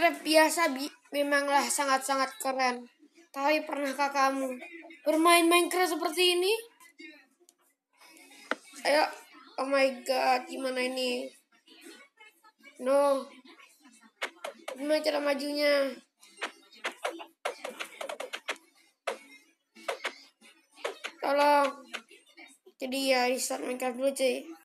Minecraft biasa memanglah sangat-sangat keren. Tapi pernahkah kamu bermain Minecraft seperti ini? Ayo, oh my god, gimana ini? No, gimana cara majunya? Tolong. Jadi ya restart Minecraft dulu cuy.